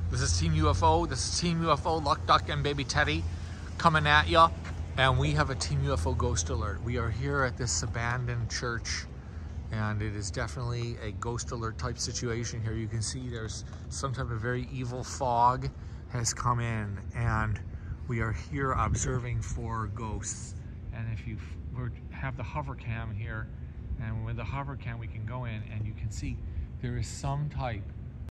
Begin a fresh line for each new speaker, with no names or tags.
This is Team UFO. This is Team UFO, Luck Duck and Baby Teddy coming at you. And we have a Team UFO ghost alert. We are here at this abandoned church, and it is definitely a ghost alert type situation here. You can see there's some type of very evil fog has come in, and we are here observing for ghosts. And if you have the hover cam here, and with the hover cam we can go in and you can see there is some type